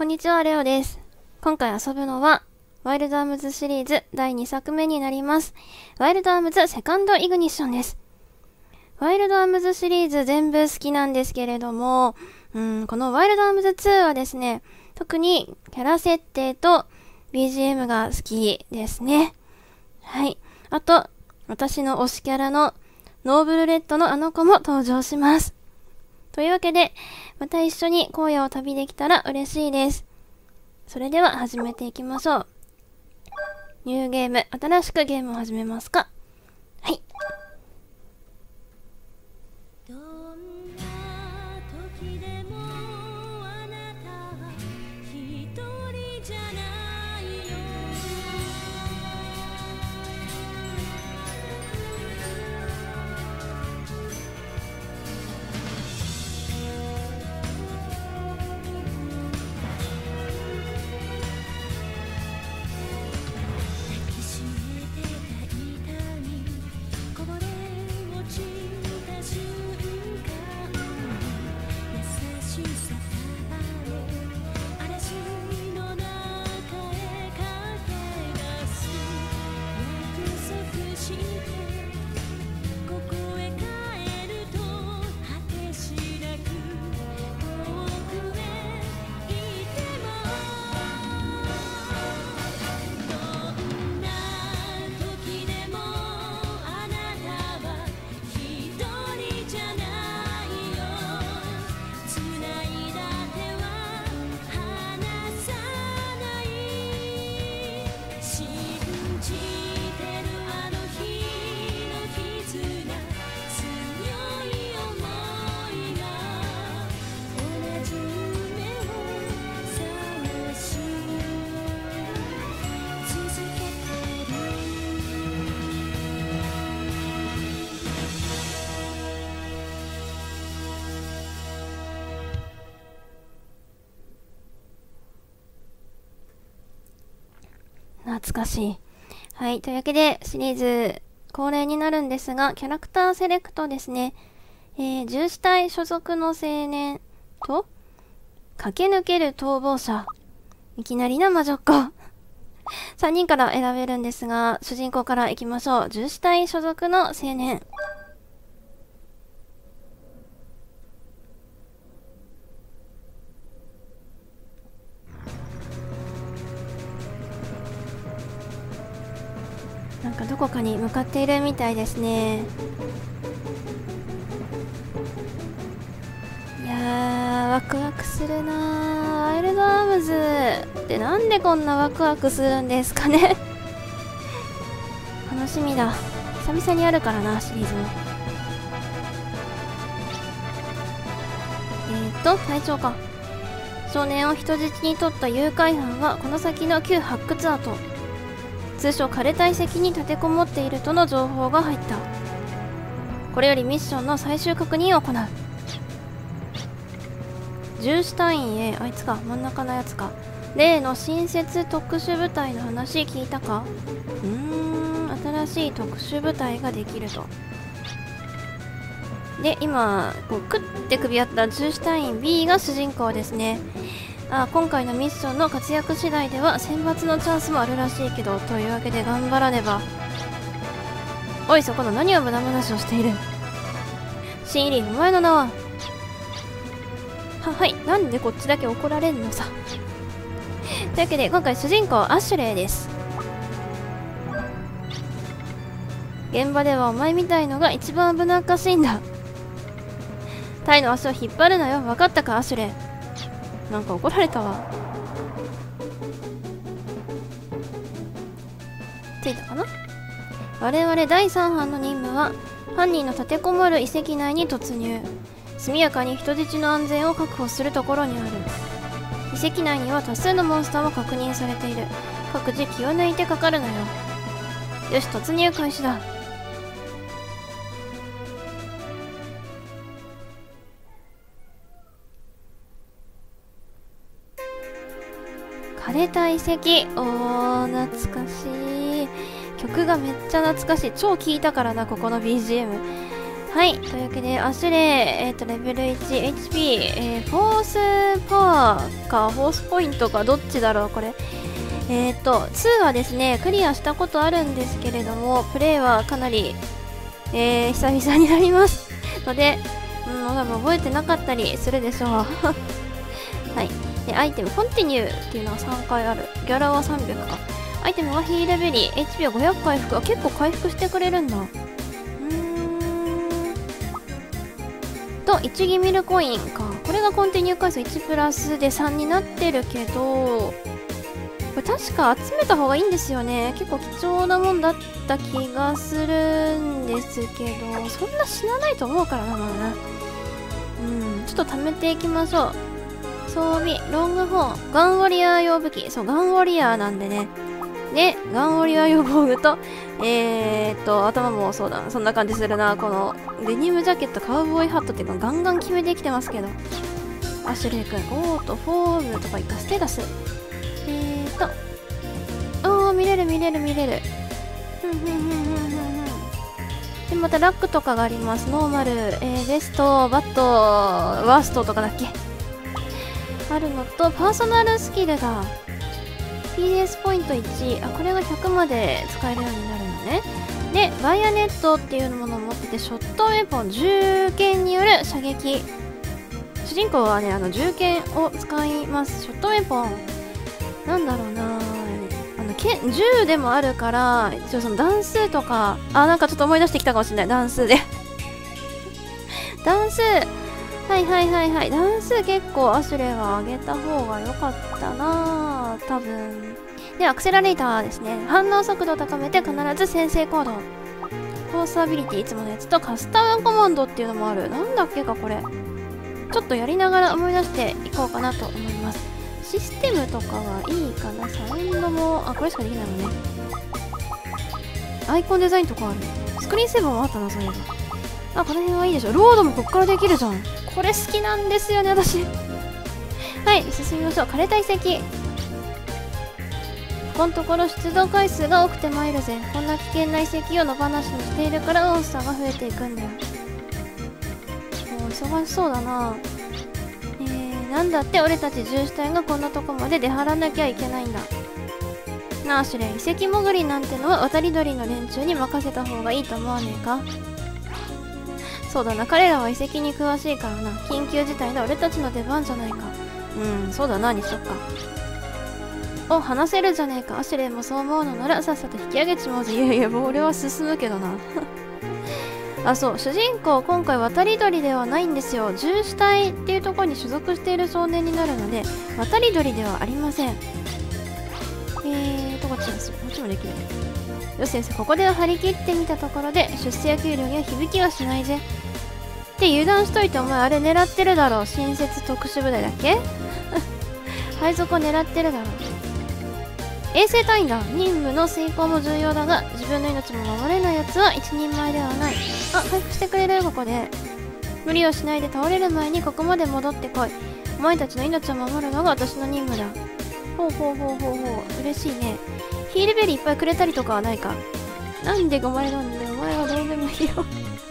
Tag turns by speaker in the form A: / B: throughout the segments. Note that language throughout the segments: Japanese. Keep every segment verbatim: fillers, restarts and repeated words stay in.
A: こんにちは、レオです。今回遊ぶのは、ワイルドアームズシリーズだいにさくめになります。ワイルドアームズセカンドイグニッションです。ワイルドアームズシリーズ全部好きなんですけれども、うん、このワイルドアームズツーはですね、特にキャラ設定と ビージーエム が好きですね。はい。あと、私の推しキャラのノーブルレッドのあの子も登場します。というわけで、また一緒に荒野を旅できたら嬉しいです。それでは始めていきましょう。ニューゲーム、新しくゲームを始めますか。はい。どんな時でもあなたは一人じゃないよ。懐かしい。はい。というわけで、シリーズ恒例になるんですが、キャラクターセレクトですね。えー、獣死隊所属の青年と、駆け抜ける逃亡者。いきなりな魔女っ子。さんにんから選べるんですが、主人公からいきましょう。獣死隊所属の青年。なんかどこかに向かっているみたいですね。いやー、ワクワクするなー。ワイルドアームズってなんでこんなワクワクするんですかね。楽しみだ。久々にあるからな、シリーズも。えーと、隊長か。少年を人質に取った誘拐犯はこの先の旧発掘跡、通称枯れた遺跡に立てこもっているとの情報が入った。これよりミッションの最終確認を行う。獣死隊員へ、あいつか、真ん中のやつか。例の新設特殊部隊の話聞いたか。うーん、新しい特殊部隊ができると。で、今こうクッて首あった獣死隊員 ビー が主人公ですね。あ、今回のミッションの活躍次第では選抜のチャンスもあるらしいけど、というわけで頑張らねば。おい、そこの何を無駄話をしている。新入り、お前の名は。は、はい、なんでこっちだけ怒られんのさ。というわけで今回主人公アシュレイです。現場ではお前みたいのが一番危なっかしいんだ。タイの足を引っ張るなよ、分かったかアシュレイ。なんか怒られたわ。ついたかな。我々だいさん班の任務は犯人の立てこもる遺跡内に突入、速やかに人質の安全を確保するところにある。遺跡内には多数のモンスターも確認されている。各自気を抜いてかかるなよ。よし、突入開始だ。枯れた遺跡。おー、懐かしい。曲がめっちゃ懐かしい。超聴いたからな、ここの ビージーエム。 はい、というわけで、アシュレイ、えっ、ー、と、レベルいち、エイチピー、えー、フォースパワーか、フォースポイントか、どっちだろう、これ。えっ、ー、と、にはですね、クリアしたことあるんですけれども、プレイはかなり、えー、久々になります。ので、うん、多分覚えてなかったりするでしょう。はい。で、アイテム、コンティニューっていうのはさんかいある。ギャラはさんびゃくか。アイテムはヒールベリー、エイチピー はごひゃく回復。あ、結構回復してくれるんだ。といちギミルコインか。これがコンティニュー回数いちプラスでさんになってるけど、これ確か集めた方がいいんですよね。結構貴重なもんだった気がするんですけど、そんな死なないと思うからな、まだな。うん、ちょっと貯めていきましょう。装備、ロングホーン、ガンウォリアー用武器。そう、ガンウォリアーなんでね。で、ガンウォリアー用防具と、えーっと、頭もそうだな。そんな感じするな。この、デニムジャケット、カウボーイハットっていうのガンガン決めてきてますけど。アシュレイ君、オート、フォームとかいったステータス。えーっと、おー、見れる見れる見れる。ふんふんふんふんふんふん。で、またラックとかがあります。ノーマル、えー、ベスト、バット、ワーストとかだっけあるのと、パーソナルスキルだ。ピーディーエス ポイントいち、あ、これがひゃくまで使えるようになるのね。で、バイアネットっていうものを持ってて、ショットウェポン、銃剣による射撃。主人公はね、あの、銃剣を使います。ショットウェポン。なんだろうなあの、剣、銃でもあるから、一応その段数とか、あ、なんかちょっと思い出してきたかもしれない。段数で。段数。はいはいはいはい。段数結構アシュレイは上げた方が良かったなぁ。多分。で、アクセラレーターですね。反応速度を高めて必ず先制行動。フォースアビリティいつものやつとカスタムコマンドっていうのもある。なんだっけかこれ。ちょっとやりながら思い出していこうかなと思います。システムとかはいいかな。サウンドも、あ、これしかできないもんね。アイコンデザインとかある。スクリーンセーバーもあったな、そういえば。あ、この辺はいいでしょ。ロードもこっからできるじゃん。これ好きなんですよね、私。はい、進みましょう。枯れた遺跡。ここのところ出動回数が多くて参るぜ。こんな危険な遺跡を野放しにしているからモンスターが増えていくんだよ。もう忙しそうだな。えー、なんだって俺たち獣死体がこんなとこまで出払わなきゃいけないんだ。なあシュレイ、遺跡潜りなんてのは渡り鳥の連中に任せた方がいいと思わねえか。そうだな、彼らは遺跡に詳しいからな。緊急事態で俺たちの出番じゃないか。うん、そうだな、にしよっか。お、話せるじゃねえか。アシュレイもそう思うのならさっさと引き上げちまおうぜ。いやいや、もう俺は進むけどな。あ、そう、主人公今回渡り鳥ではないんですよ。獣死体っていうところに所属している少年になるので、渡り鳥ではありません。えーと、こっちです。こっちもできる。よし先生、ここで張り切ってみたところで出世や給料には響きはしないぜ。って油断しといて、お前あれ狙ってるだろう。新設特殊部隊だっけ配属を狙ってるだろう。衛生隊員だ。任務の遂行も重要だが、自分の命も守れないやつは一人前ではない。あ、回復してくれるよ、ここで。無理をしないで倒れる前にここまで戻ってこい。お前たちの命を守るのが私の任務だ。ほうほうほうほうほう。嬉しいね。ヒールベリーいっぱいくれたりとかはないか。なんでお前なんでお前はどうでもいいよ。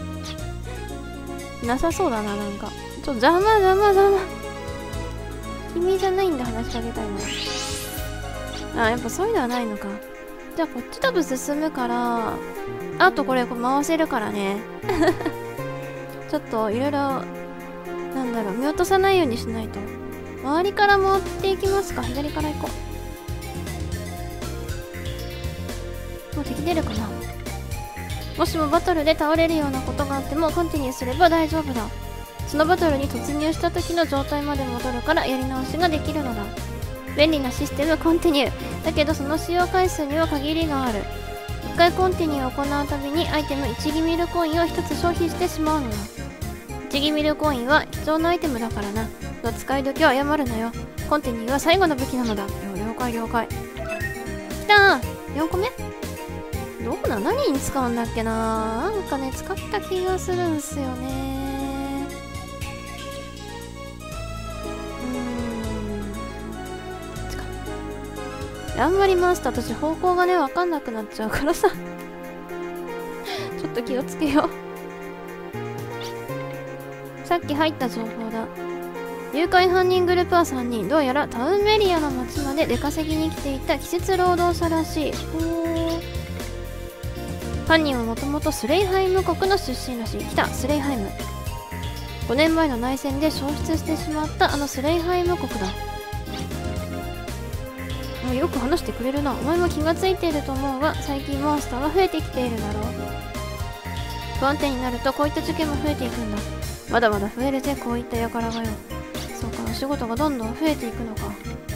A: なさそうだな、なんか。ちょっと邪魔邪魔邪魔。君じゃないんだ、話しかけたいの。あ、やっぱそういうのはないのか。じゃあこっち多分進むから、あとこれこう回せるからね。ちょっといろいろ、なんだろう、見落とさないようにしないと。周りから回っていきますか。左から行こう。もう敵出るかな。もしもバトルで倒れるようなことがあってもコンティニューすれば大丈夫だ。そのバトルに突入した時の状態まで戻るからやり直しができるのだ。便利なシステムコンティニューだけど、その使用回数には限りがある。いっかいコンティニューを行うたびにアイテムいちギミルコインをひとつ消費してしまうのだ。いちギミルコインは貴重なアイテムだからな。の使い時は謝るなよ。コンティニューは最後の武器なのだ。了解了解。きたー、よんこめ。どこだ、何に使うんだっけな。なんかね、使った気がするんすよね。うーん、あんまり回すと私方向がね分かんなくなっちゃうからさ。ちょっと気をつけよう。 っき入った情報だ。誘拐犯人グループはさんにん、どうやらタウンメリアの町まで出稼ぎに来ていた季節労働者らしい。犯人はもともとスレイハイム国の出身らしい。来た、スレイハイム。ごねんまえの内戦で消失してしまったあのスレイハイム国だ。もうよく話してくれるな。お前も気がついていると思うが、最近モンスターが増えてきているだろう。不安定になるとこういった事件も増えていくんだ。まだまだ増えるぜ、こういった輩がよ。そうか、お仕事がどんどん増えていくのか。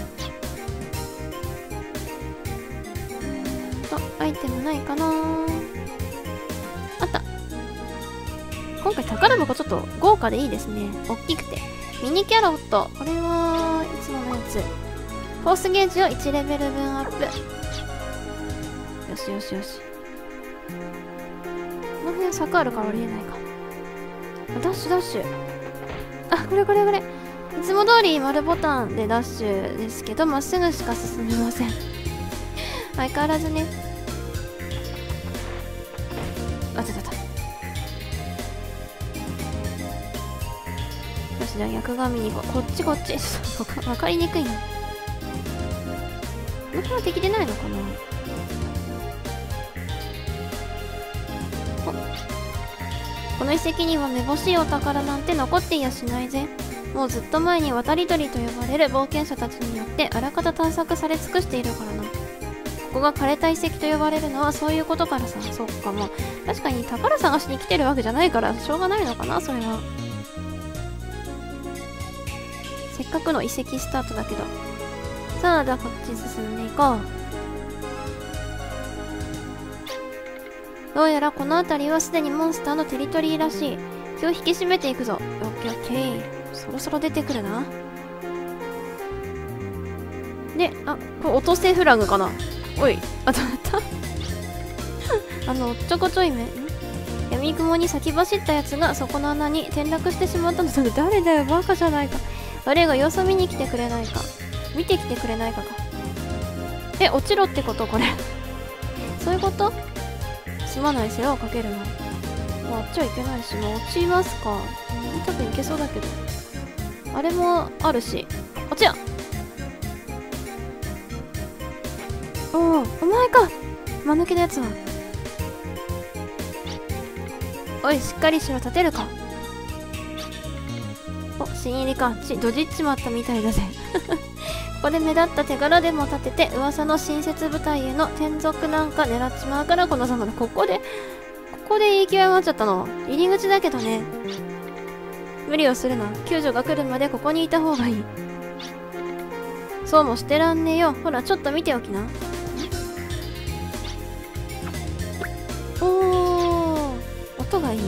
A: と、アイテムないかな。あった。今回宝箱ちょっと豪華でいいですね。おっきくて。ミニキャロット。これはいつものやつ。フォースゲージをいちレベル分アップ。よしよしよし。この辺坂あるから降りれないか。ダッシュダッシュ。あ、これこれこれ。いつも通り丸ボタンでダッシュですけど、まっすぐしか進めません。相変わらずね。あ、たたた。よし、じゃあ逆側見に行こう。こっちこっち。わかりにくいな。この辺は敵出ないのかな。この遺跡にはめぼしいお宝なんて残っていやしないぜ。もうずっと前に渡り鳥と呼ばれる冒険者たちによってあらかた探索され尽くしているからな。ここが枯れた遺跡と呼ばれるのはそういうことからさ。そっか、もう確かに宝探しに来てるわけじゃないからしょうがないのかな、それは。せっかくの遺跡スタートだけど。さあ、じゃあこっち進んでいこう。どうやらこの辺りはすでにモンスターのテリトリーらしい。気を引き締めていくぞ。オッケーオッケー。そろそろ出てくるな。で、あ、これ落とせフラグかな。おい、あ、たったあの、おっちょこちょいめ。ん闇雲に先走ったやつがそこの穴に転落してしまったの。誰だよ、バカじゃないか。誰が様子見に来てくれないか。見てきてくれないかか。え、落ちろってことこれ。そういうこと？すまない、世話をかけるな。まあ、あっちはいけないし、まあ、落ちますか。多分いけそうだけど。あれもあるし。あっちや。おお、お前か。間抜けのやつは。おい、しっかりしろ、立てるか。お、新入りか。ち、ドジっちまったみたいだぜ。ここで目立った手柄でも立てて、噂の新設部隊への転属なんか狙っちまうからこのざまだ。ここで、ここで勢い余っちゃったの。入り口だけどね。無理をするな。救助が来るまでここにいた方がいい。そうもしてらんねえよ。ほら、ちょっと見ておきな。おー、音がいい。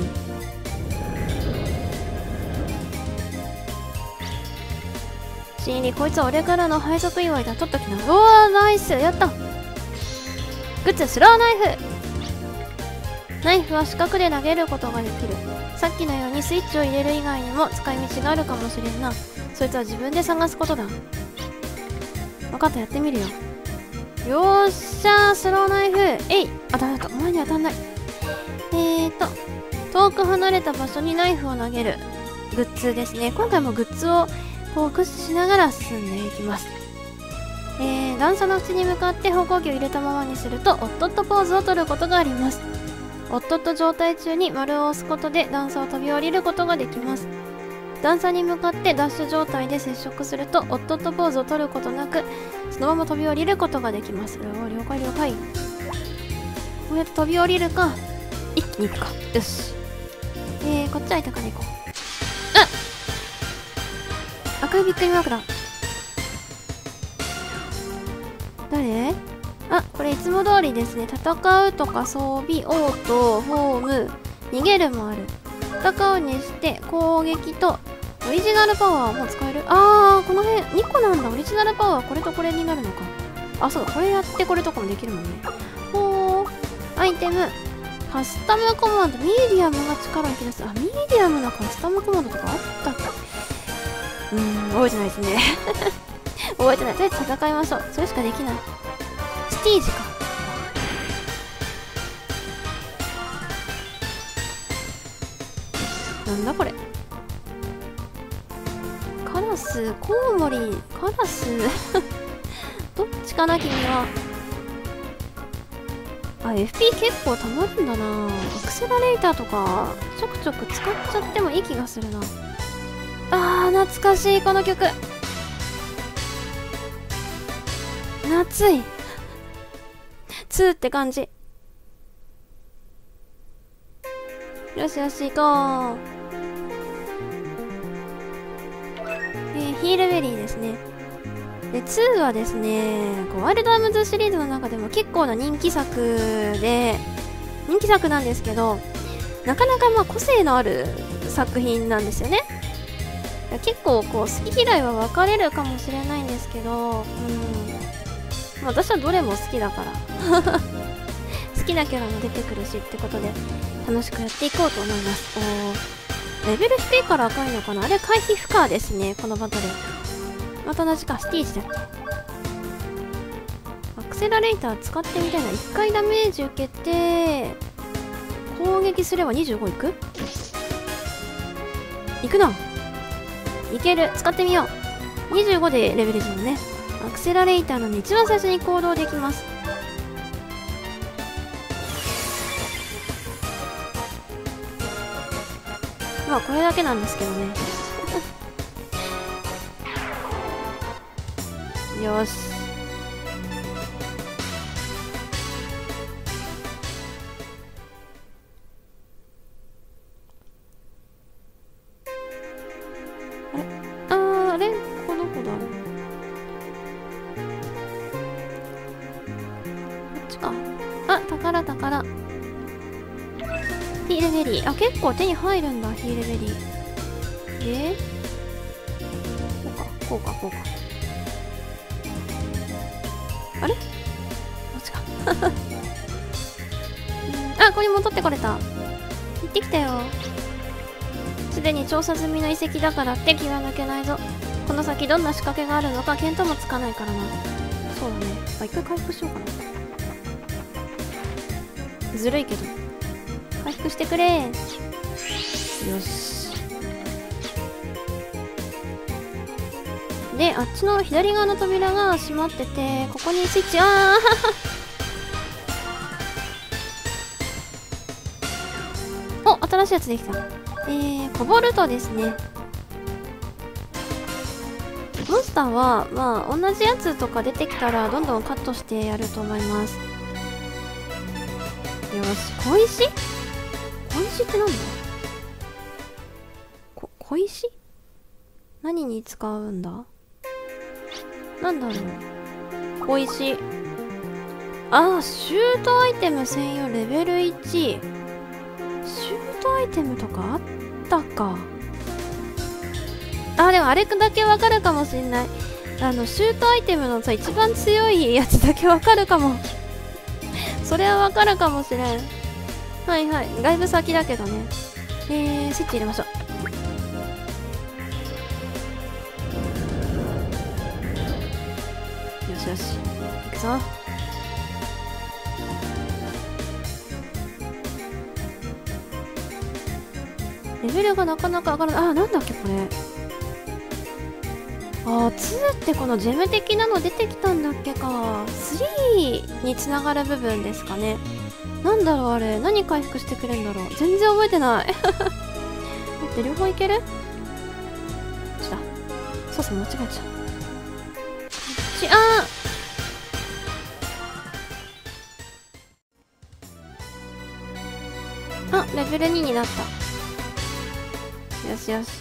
A: 新入り、こいつは俺からの配属祝いだ。取っときな。おー、ナイス、やった。グッズ、スローナイフ。ナイフは四角で投げることができる。さっきのようにスイッチを入れる以外にも使い道があるかもしれんな。そいつは自分で探すことだ。分かった、やってみるよ。よーっしゃー、スローナイフ。えい、当たらなかった。お前に当たんない。えーと、遠く離れた場所にナイフを投げる。グッズですね。今回もグッズをこう駆使しながら進んでいきます。えー、段差の縁に向かって方向機を入れたままにすると、オットットポーズを取ることがあります。オットット状態中に丸を押すことで段差を飛び降りることができます。段差に向かってダッシュ状態で接触すると、オットットポーズを取ることなく、そのまま飛び降りることができます。了解了解。こうやって飛び降りるか、一気に行くか。よし。えー、こっちは板から行こう。あっ、赤いびっくりマークだ。誰？あ、これいつも通りですね。戦うとか装備、オート、フォーム、逃げるもある。戦うにして攻撃とオリジナルパワーも使える。あー、この辺にこなんだ。オリジナルパワーこれとこれになるのか。あ、そうだ、これやってこれとかもできるもんね。ほー、アイテム、カスタムコマンド、ミディアムが力を引き出す。あ、ミディアムのカスタムコマンドとかあったっけ。うーん、覚えてないですね。覚えてない。とりあえず戦いましょう。それしかできない。ステージか。なんだこれ。 ラス、コウモリ、カラスどっちかな君は。あ、エフピー 結構たまるんだな。アクセラレーターとかちょくちょく使っちゃってもいい気がするな。あー、懐かしいこの曲。夏いツーって感じ。よしよし行こう。えー、ヒールベリーですね。でツーはですね、こうワイルドアームズシリーズの中でも結構な人気作で、人気作なんですけど、なかなかまあ個性のある作品なんですよね。結構こう好き嫌いは分かれるかもしれないんですけど、うん、まあ、私はどれも好きだから好きなキャラも出てくるしってことで楽しくやっていこうと思います。おー、レベル低いから赤いのかな。あれ回避不可ですね、このバトル。また同じか、ステージだっけ。アクセラレーター使ってみたいな。いっかいダメージ受けて攻撃すればにじゅうごいくいくな。いける。使ってみよう。にじゅうごでレベルじゃんね。アクセラレーターの一番最初に行動できます。まあこれだけなんですけどねよし。あれあー、あれこの子だ。こっちか。あ、宝宝。ヒールベリー。あ、結構手に入るんだ、ヒールベリー。で、こうか、こうか、こうか。あれこっちか。うん、あ、ここに戻ってこれた。行ってきたよ。すでに調査済みの遺跡だからって気は抜けないぞ。この先どんな仕掛けがあるのか見当もつかないからな。そうだね。あ、一回回復しようかな。ずるいけど。回復してくれ。よし。で、あっちの左側の扉が閉まってて、ここにスイッチ、あーお、新しいやつできた。えー、コボルトですね。モンスターは、まあ、同じやつとか出てきたら、どんどんカットしてやると思います。よし、小石小石ってなんだ。こ、小石何に使うんだ。なんだろう。小石。ああ、シュートアイテム専用レベルいち。シュートアイテムとかあったか。あー、でもあれだけわかるかもしんない。あの、シュートアイテムのさ、一番強いやつだけわかるかも。それはわかるかもしれん。はいはい。だいぶ先だけどね。えー、スイッチ入れましょう。よしよし。いくぞ。レベルがなかなか上がらない。あー、なんだっけこれ。あー、ツーってこのジェム的なの出てきたんだっけか。スリーにつながる部分ですかね。なんだろうあれ。何回復してくれんだろう。全然覚えてない。待って、両方いける？ちょっと。操作間違えちゃう。ち、あーあ、レベルにになった。よしよし。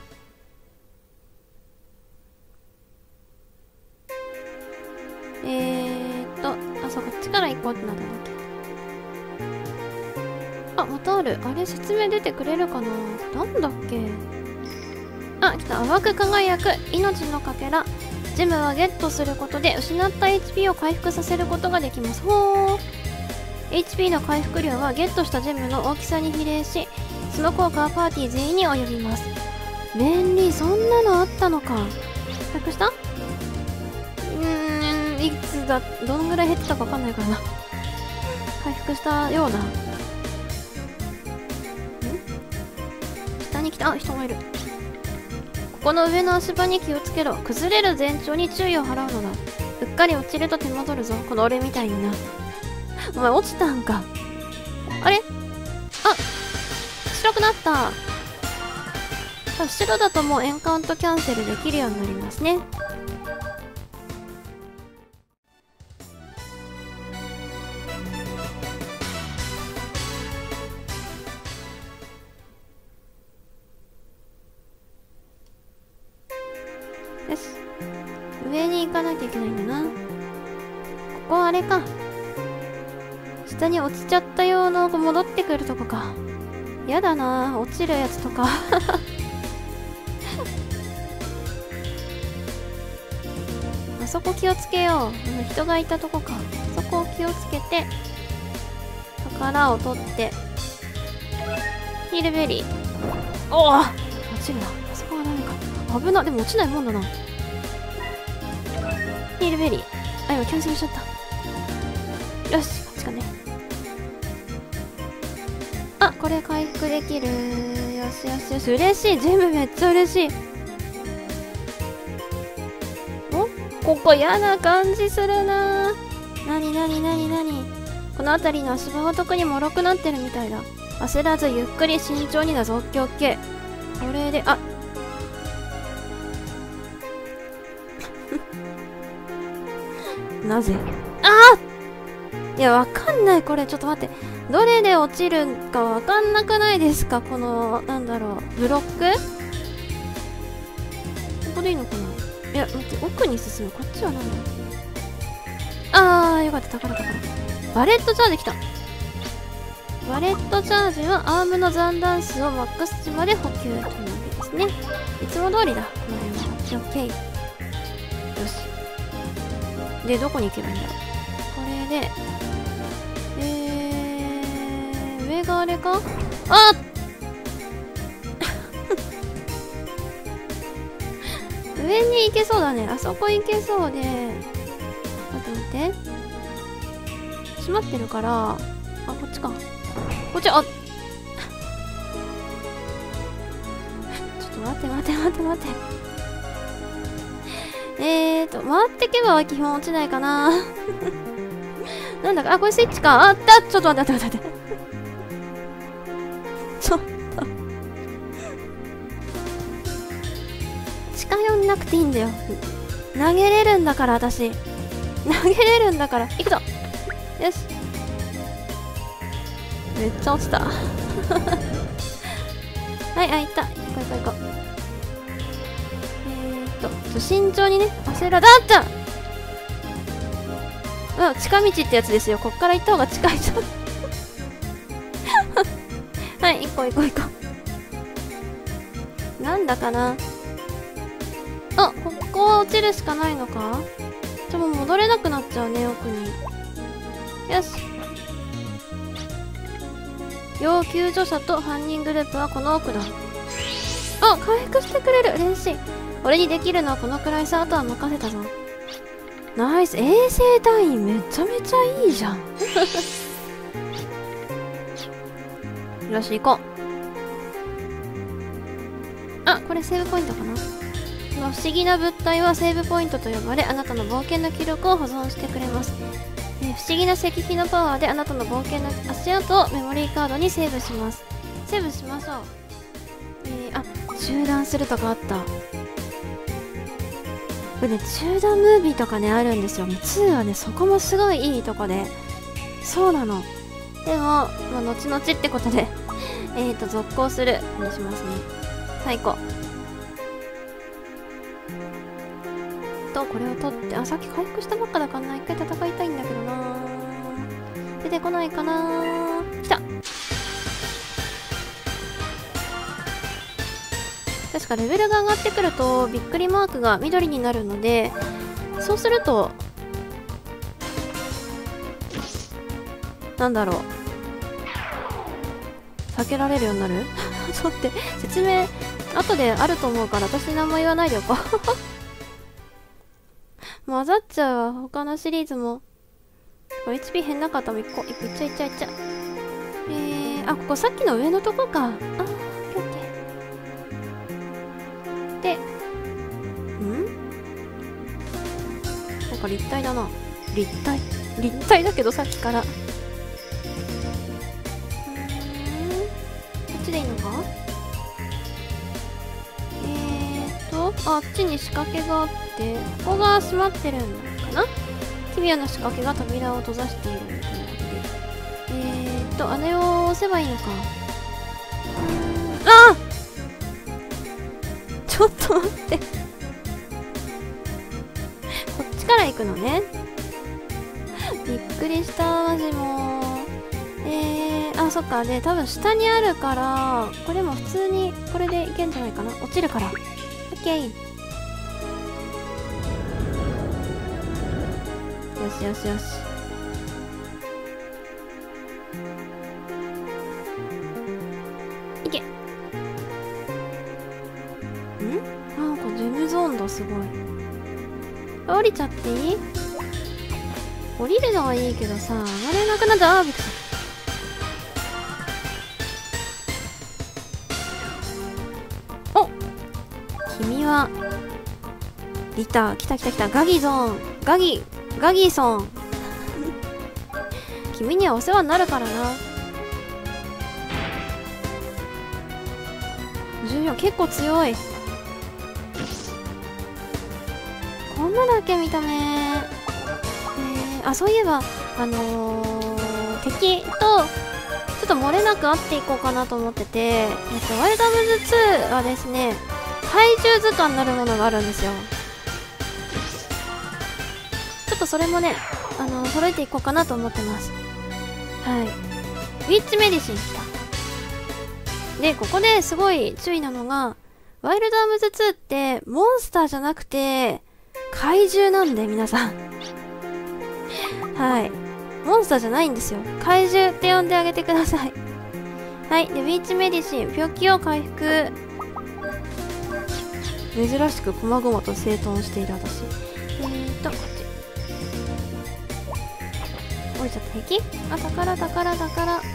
A: えーっと、あ、そう、こっちから行こうってなったんだっけ。あ、またある。あれ、説明出てくれるかな。なんだっけ。あ、来た。淡く輝く命のかけら。ジェムはゲットすることで失った エイチピー を回復させることができます。ほー。エイチピー の回復量はゲットしたジェムの大きさに比例し、その効果はパーティー全員に及びます。便利。そんなのあったのか。回復した？うーん、いつだ、どんぐらい減ってたかわかんないからな。回復したような。ん？下に来た。あ、人がいる。ここの上の足場に気をつけろ。崩れる前兆に注意を払うのだ。うっかり落ちると手間取るぞ。この俺みたいにな。お前落ちたんか。あれ、あ、白くなった。白だともうエンカウントキャンセルできるようになりますね。よし。上に行かなきゃいけないんだな。ここあれか。下に落ちちゃったような戻ってくるとこか。やだな、落ちるやつとか。あそこ気をつけよう。人がいたとこか。そこを気をつけて、宝を取って、ヒールベリー。おお、落ちるな。あそこはダメか。危な。でも落ちないもんだな。ヒールベリー。あ、今キャンセルしちゃった。よし、こっちかね。あ、これ回復できる。よしよしよし。嬉しい。全部めっちゃ嬉しい。お、ここ嫌な感じするな。なになになになに。この辺りの足場は特に脆くなってるみたいだ。焦らずゆっくり慎重にだぞ。オッケーオッケー。これで、あなぜああ、いや、わかんない。これ、ちょっと待って。どれで落ちるかわかんなくないですか？この、なんだろう。ブロックここでいいのかな？いや、待って。奥に進む。こっちはなんだ？あー、よかった。宝宝。バレットチャージ来た。バレットチャージはアームの残弾数をマックス値まで補給というわけですね。いつも通りだ。この辺は。オッケー。よし。で、どこに行けばいいんだろう。これで、えー、上があれか？あっ上に行けそうだね。あそこ行けそうで。待って待って。閉まってるから、あ、こっちか。こっち、あっちょっと待って待って待って待って。えーと、回ってけば基本落ちないかな。なんだか、あ、これスイッチか。あった、ちょっと待って待って待って。ちょっと。近寄んなくていいんだよ。投げれるんだから、私。投げれるんだから。行くぞ。よし。めっちゃ落ちた。はい、あ、いった。行こう行こう行こう。慎重にね、焦らだったうん、近道ってやつですよ。こっから行った方が近いじゃん。はい、行こう行こう行こう。なんだかな。あ、ここは落ちるしかないのか。じゃ、もう戻れなくなっちゃうね、奥に。よし。要救助者と犯人グループはこの奥だ。あ、回復してくれる。嬉しい。俺にできるのはこのくらいさ。あとは任せたぞ。ナイス。衛生隊員めちゃめちゃいいじゃん。よし、行こう。あ、これセーブポイントかな。この不思議な物体はセーブポイントと呼ばれ、あなたの冒険の記録を保存してくれます。えー、不思議な石碑のパワーであなたの冒険の足跡をメモリーカードにセーブします。セーブしましょう。えー、あ、中断するとかあった。これね、中断ムービーとかね、あるんですよ。ツーはね、そこもすごいいいとこで。そうなの。でも、まあ、後々ってことで、えっと、続行するにしますね。はい、行こう。と、これを取って、あ、さっき回復したばっかだからな。一回戦いたいんだけどな。出てこないかな。来た。確かレベルが上がってくるとびっくりマークが緑になるので、そうするとなんだろう、避けられるようになる。ちょっと待って、説明後であると思うから私何も言わないでおこう。混ざっちゃうわ。他のシリーズも エイチピー 変なかったもん。いっこいっちゃいっちゃいっちゃ。えー、あ、ここさっきの上のとこか。あー、オッケーオッケー。で、 なんか立体だな。立体立体だけどさっきから。うーん、こっちでいいのか。えーっとあっちに仕掛けがあって、ここが閉まってるのかな。奇妙な仕掛けが扉を閉ざしているみたいなので、えーっとあれを押せばいいのか。あっ、ちょっと待ってこっちから行くのね。びっくりした、マジもう。えー、あ、そっか。で、多分下にあるから、これも普通にこれでいけんじゃないかな。落ちるから。オッケー。よしよしよし。いけ。ん？なんかジェムゾーンだ、すごい。降りちゃっていい？降りるのはいいけどさ、上がれなくなった。あー、びっくりした。お！君は、リタ、来た来た来た、ガギゾン、ガギ、ガギソン。君にはお世話になるからな。じゅうよん、結構強い。こんなだっけ、見た目。えー、あ、そういえば、あのー、敵と、ちょっと漏れなく会っていこうかなと思ってて、えっと、ワイルドアムズツーはですね、怪獣図鑑になるものがあるんですよ。ちょっとそれもね、あのー、揃えていこうかなと思ってます。はい。ウィッチメディシン来た。で、ここですごい注意なのが、ワイルドアムズツーってモンスターじゃなくて怪獣なんで、皆さん。はい。モンスターじゃないんですよ。怪獣って呼んであげてください。はい。で、ウィッチメディシン、病気を回復。珍しく細々と整頓している私。えーと、こっち。降りちゃった敵？あ、宝、宝、宝。あ、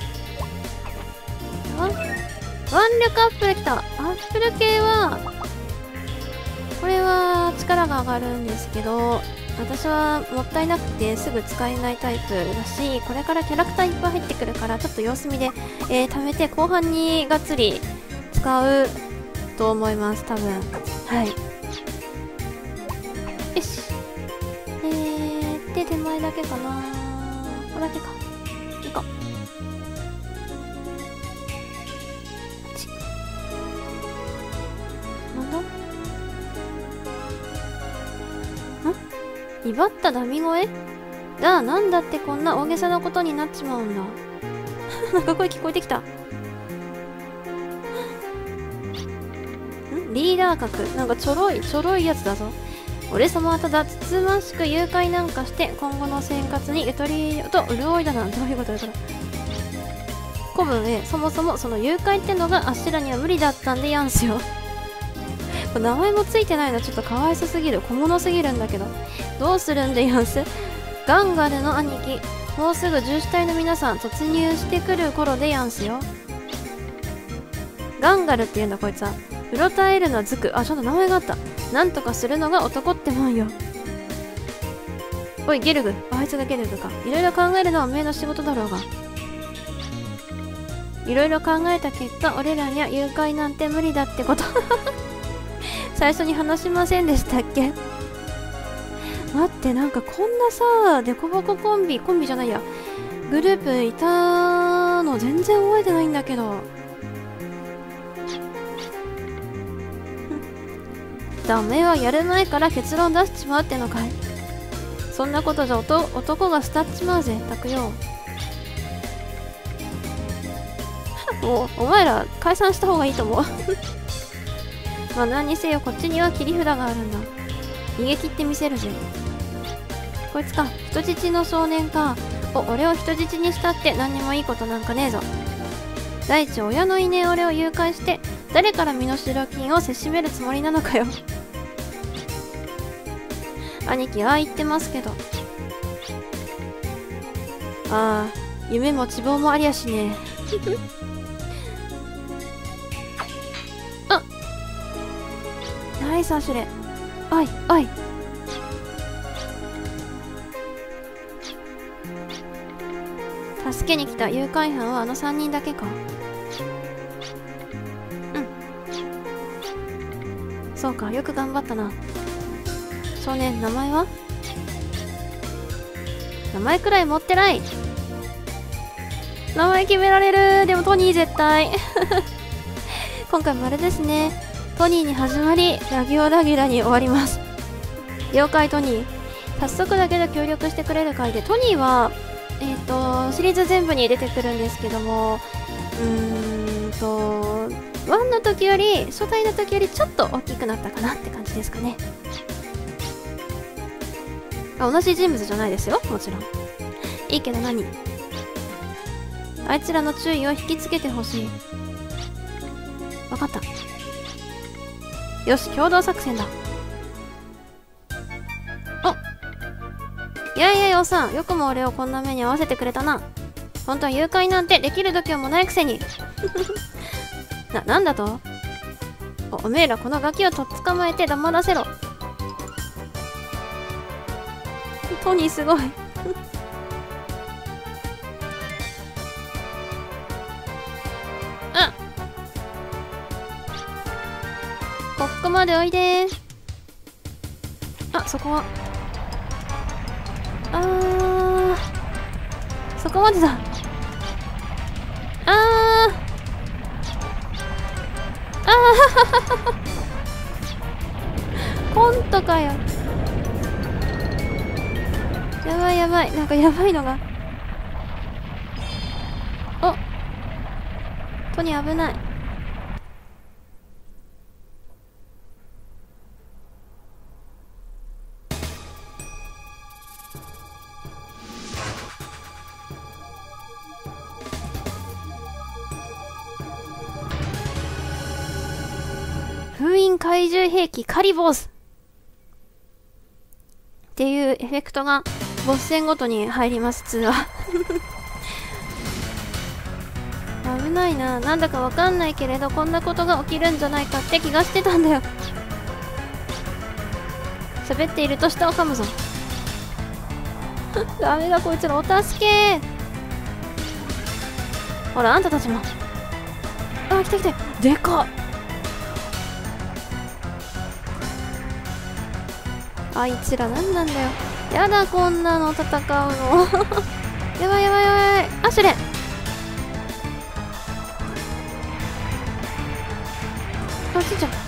A: 腕力アップできた。アップル系は、これは力が上がるんですけど、私はもったいなくてすぐ使えないタイプだし、これからキャラクターいっぱい入ってくるから、ちょっと様子見で、えー、貯めて後半にがっつり使うと思います、多分。はい。よし。えー、で、手前だけかな。これだけか。行こう。なんだ？ん？威張ったダミ声？だあ、なんだってこんな大げさなことになっちまうんだ。なんか声聞こえてきた。ん？リーダー格。なんかちょろい、ちょろいやつだぞ。俺様はただつつましく誘拐なんかして今後の生活にゆとりと潤いだな。どういうことだから。古文へ、そもそもその誘拐ってのがあっしらには無理だったんでやんすよ。これ名前もついてないのちょっとかわいそすぎる。小物すぎるんだけど。どうするんでやんす。ガンガルの兄貴、もうすぐ重視隊の皆さん突入してくる頃でやんすよ。ガンガルって言うんだこいつは。うろたえるのはズク。あ、ちょっと名前があった。なんとかするのが男ってもんよ。おいゲルグ。あいつがゲルグか。いろいろ考えるのはおめえの仕事だろうが。いろいろ考えた結果、俺らには誘拐なんて無理だってこと。最初に話しませんでしたっけ。待って、なんかこんなさ、デコボココンビ、コンビじゃないや、グループいたの全然覚えてないんだけど。ダメはやる前から結論出しちまうってのかい。そんなことじゃ男が廃っちまうぜ、たくよ。もうお前ら解散した方がいいと思う。まあ何にせよこっちには切り札があるんだ。逃げ切ってみせるぜ。こいつか、人質の少年か。お、俺を人質にしたって何にもいいことなんかねえぞ。第一、親のいねえ俺を誘拐して誰から身代金をせしめるつもりなのかよ。兄貴ああ言ってますけど。ああ、夢も希望もありやしねえ。あ、ナイスアシュレ。おいおい、 助けに来た誘拐犯はあのさんにんだけか。うん、そうか、よく頑張ったな。少年、名前は？名前くらい持ってない。名前決められる。でもトニー絶対今回もあれですね、トニーに始まりラギオラギラに終わります。了解トニー。早速だけど協力してくれる回で、トニーはえっ、ー、とシリーズ全部に出てくるんですけども、うーんとワンの時より初代の時よりちょっと大きくなったかなって感じですかね。あ、同じ人物じゃないですよ、もちろん。いいけど何？あいつらの注意を引きつけてほしい。わかった。よし、共同作戦だ。お、いやいやよさん、よくも俺をこんな目に合わせてくれたな。本当は誘拐なんてできる度胸もないくせにな、なんだと？お、おめえらこのガキをとっ捕まえて黙らせろ。トニーすごいあ、ここまでおいでー。あ、そこはあー、そこまでだ。あーあーコントかよ。やばいやばい、なんかやばいのが。お、トニー危ない。封印怪獣兵器カリボースっていうエフェクトがボス戦ごとに入ります。には危ないな。なんだかわかんないけれどこんなことが起きるんじゃないかって気がしてたんだよ。喋っていると舌を噛むぞダメだこいつら、お助け。ほらあんたたちも。あ、来た来た、でかっ。あいつらなんなんだよ。やだこんなの戦うのやばいやばいやばい。アシュレ、あ、ちっちゃい。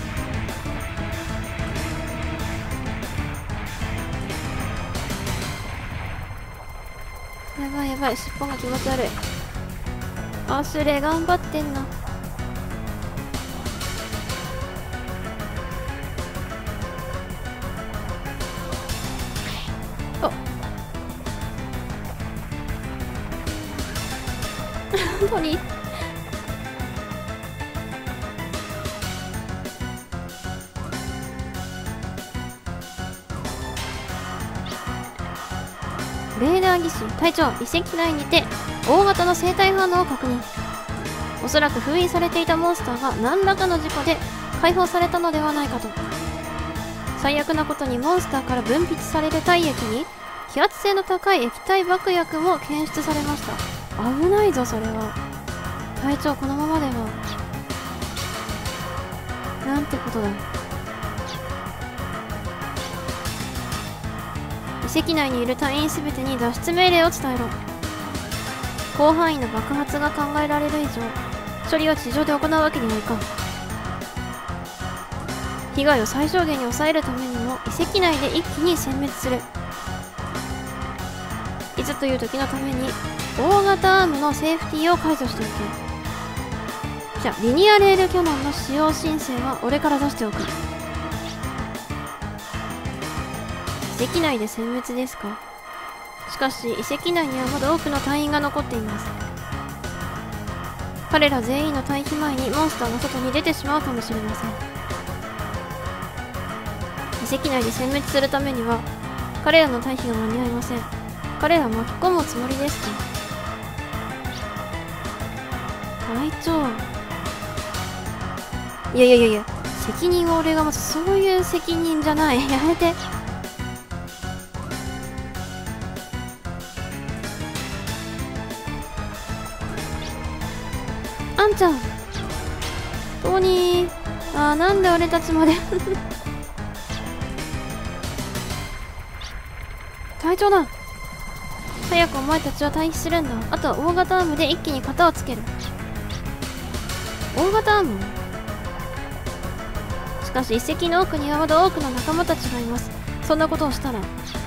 A: やばいやばい、尻尾が気持ち悪い。アシュレ頑張ってんな。トニーレーダー技師隊長、遺跡内にて大型の生体反応を確認。おそらく封印されていたモンスターが何らかの事故で解放されたのではないかと。最悪なことにモンスターから分泌される体液に揮発性の高い液体爆薬も検出されました。危ないぞそれは。隊長、このままでは。なんてことだ。遺跡内にいる隊員すべてに脱出命令を伝えろ。広範囲の爆発が考えられる以上、処理は地上で行うわけにはいかん。被害を最小限に抑えるためにも遺跡内で一気に殲滅する。いつという時のために大型アームのセーフティーを解除しておけ。じゃあリニアレールキャノンの使用申請は俺から出しておく。遺跡内で殲滅ですか。しかし遺跡内にはまだ多くの隊員が残っています。彼ら全員の退避前にモンスターが外に出てしまうかもしれません。遺跡内で殲滅するためには彼らの退避が間に合いません。彼らを巻き込むつもりですか。隊長、いやいやいやいや、責任は俺が持つ。そういう責任じゃないやめて。 あんちゃんトニー、あーなんで俺たちまで隊長だ。早くお前たちは退避するんだ。あとは大型アームで一気に型をつける。大型アーム？しかし遺跡の奥にはまだ多くの仲間たちがいます。そんなことをしたら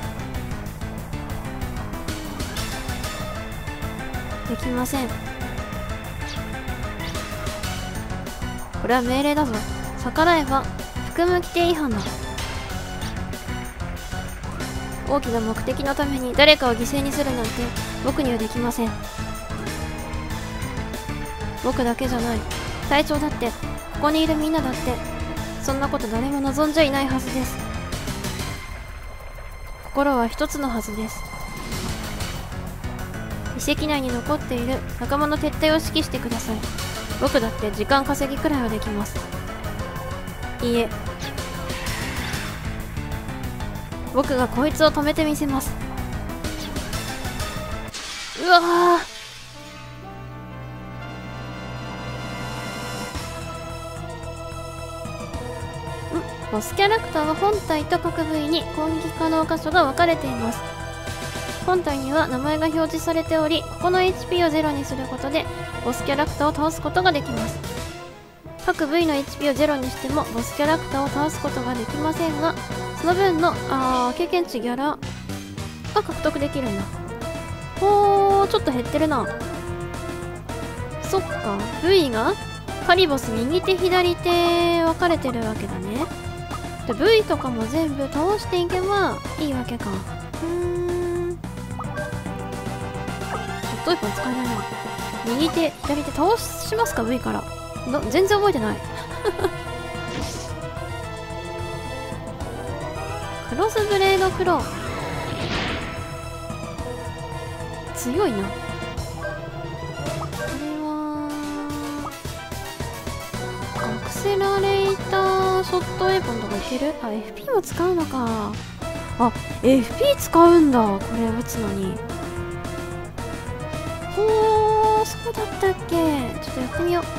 A: できません。これは命令だぞ。逆らえば服務規定違反だ。大きな目的のために誰かを犠牲にするなんて僕にはできません。僕だけじゃない。隊長だって、ここにいるみんなだって、そんなこと誰も望んじゃいないはずです。心は一つのはずです。遺跡内に残っている仲間の撤退を指揮してください。僕だって時間稼ぎくらいはできます。いいえ、僕がこいつを止めてみせます。うわー、ボスキャラクターは本体と各部位に攻撃可能箇所が分かれています。本体には名前が表示されており、ここの エイチピー をゼロにすることでボスキャラクターを倒すことができます。各部位の エイチピー をゼロにしてもボスキャラクターを倒すことができませんが、その分のあー経験値ギャラが獲得できるんだ。ほー、ちょっと減ってるな。そっか、部位がカリボス右手左手分かれてるわけだね。で、部位とかも全部倒していけばいいわけか。うーん、ショットウェポン使えないな。右手左手倒しますか？ V からど全然覚えてないクロスブレードクロー強いな。これはアクセラレーターショットウェポンとかいける？あ、エフピー も使うのか。あ、エフピー 使うんだ、これ撃つのに。ほー、そうだったっけ。ちょっとやってみよう。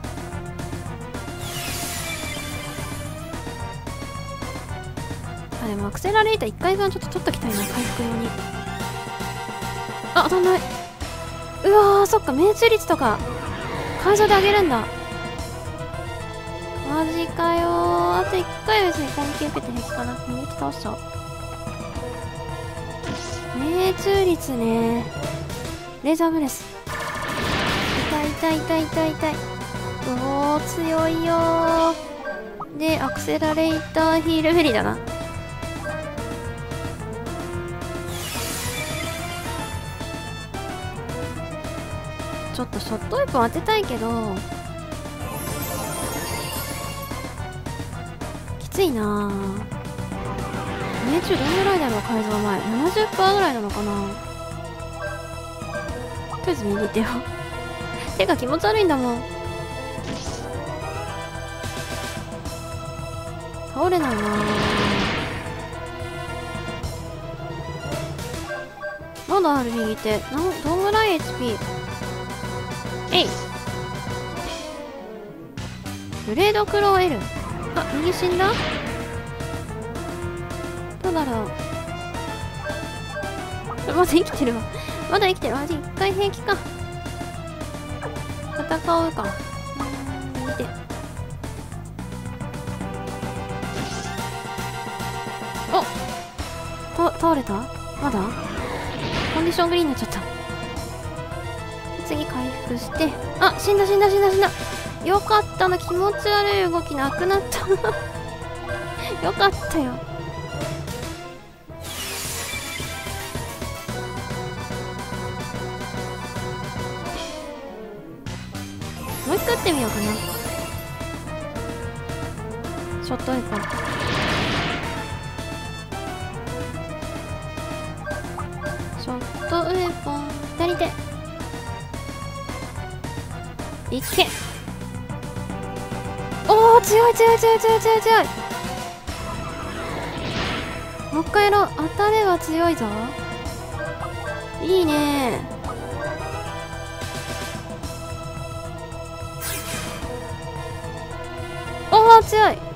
A: あ、でもアクセラレーターいっかいぶんちょっと取っときたいな、回復用に。あ、当たんない。うわー、そっか、命中率とか会場で上げるんだ。マジかよー。あといっかい別に攻撃受けて平気かな。右手倒しちゃおう。命中率ね。レーザーブレス。痛い痛い痛い痛い痛い。おー、強いよー。で、アクセラレーターヒールベリーだな。ちょっとショットウェポン当てたいけどきついなぁ。命中どんぐらいだろう。改造前 ななじゅっパーセント ぐらいなのかな。とりあえず右手を手が気持ち悪いんだもん。倒れないなぁ。まだある右手。などんぐらい エイチピー？ えい。ブレードクロー L。 あ、右死んだ。どうだろう。まだ生きてるわ。まだ生きてる。あ、じゃあ一回平気か。戦うか。うん、右手。おっ、た倒れた。まだコンディショングリーンになっちゃった。次回復して、あ、死んだ死んだ死んだ死んだ。よかったな。気持ち悪い動きなくなったよかったよ。もう一回撃ってみようかな。ショットウェポン。ショットウェポン左手いけ。おー、強い強い強い強い強い強い。もう一回やろう。当たれば強いぞ。いいねあ強い。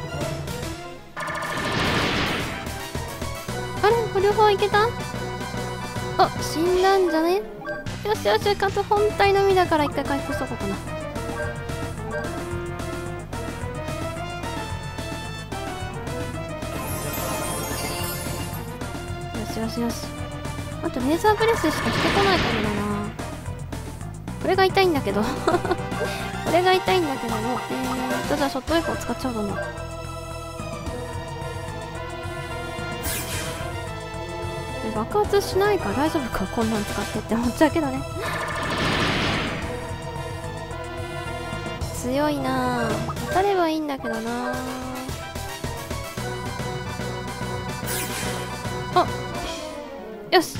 A: あれ両方いけた。あ、死んだんじゃね。よしよし、あと本体のみだから一回回復しとこうかな。よしよしよし。あとレーザーブレスしかしてこないからだな。これが痛いんだけどこれが痛いんだけども、えーっとじゃあショットエコー使っちゃおうかな。爆発しないから大丈夫か、こんなん使ってって思っちゃうけどね強いなぁ。当たればいいんだけどなぁ。あ、よし。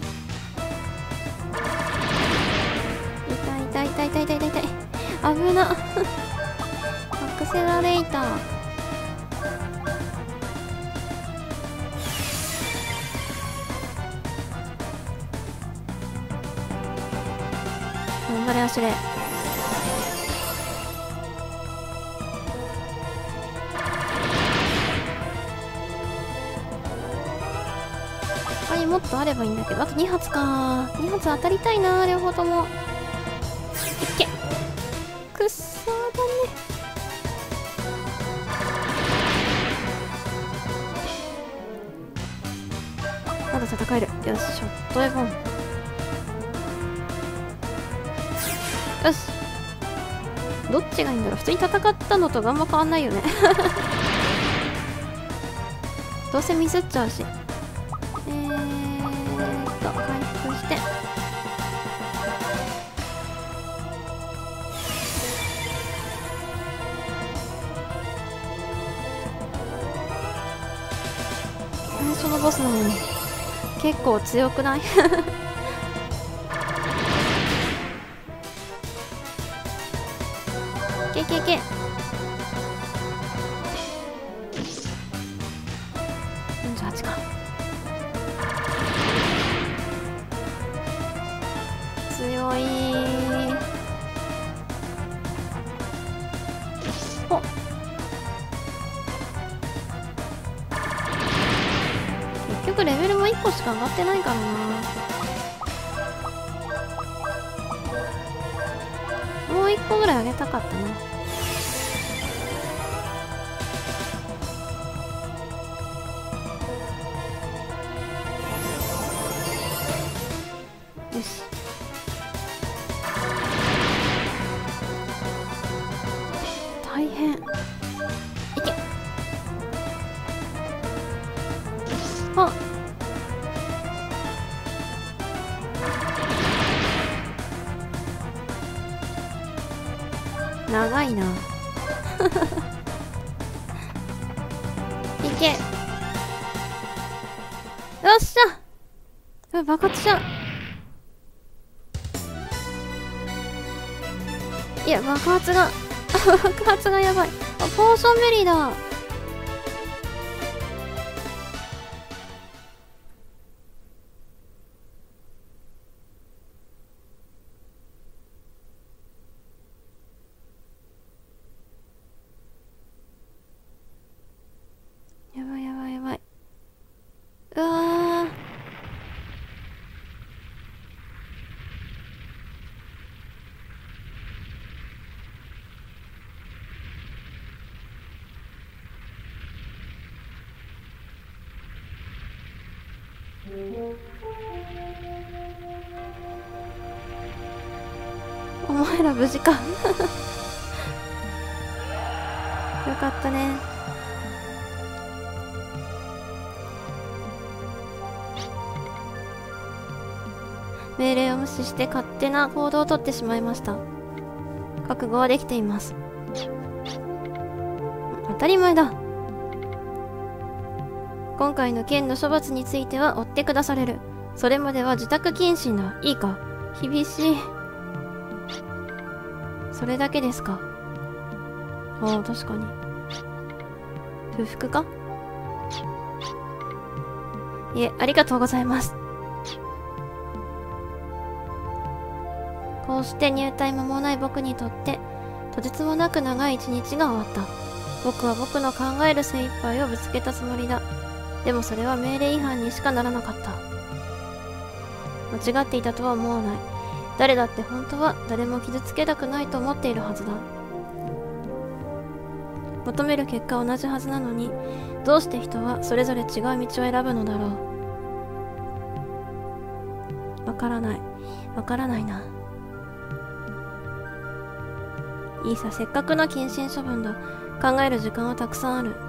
A: 痛い痛い痛い痛い痛い痛い痛い。危なアクセラレーター。頑張れ走れ。他にもっとあればいいんだけど、あとに発か。に発当たりたいな両方とも。いけ。くっそーだね。まだ戦える。よし、ショットエボン。よし。どっちがいいんだろう。普通に戦ったのとあんま変わんないよねどうせミスっちゃうし。えーっと回復して、最初のボスなのに結構強くないいけいけいけ。よんじゅうはちか。強いー。お、結局レベルもいっこしか上がってないからな。もういっこぐらい上げたかったな。よし。大変。いけ。あ、長いな。いけ。よっしゃ。爆発じゃん。いや、爆発が爆発がやばい。あ、ポーションベリーだ。やばいやばいやばい。うわー。お前ら無事かよかったね。命令を無視して勝手な行動をとってしまいました。覚悟はできています。当たり前だ。今回の件の処罰については追ってくだされる。それまでは自宅謹慎だ。いいか。厳しい。それだけですか。ああ、確かに。不服か。いえ、ありがとうございます。こうして入隊間もない僕にとって、とてつもなく長い一日が終わった。 僕は僕の考える精一杯をぶつけたつもりだ。でもそれは命令違反にしかならなかった。間違っていたとは思わない。誰だって本当は誰も傷つけたくないと思っているはずだ。求める結果は同じはずなのに、どうして人はそれぞれ違う道を選ぶのだろう。わからない。わからないな。いいさ、せっかくの謹慎処分だ。考える時間はたくさんある。